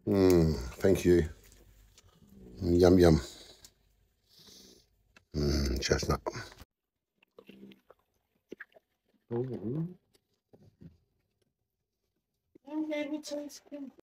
Thank you. Yum, yum. Chestnut. Okay, we taste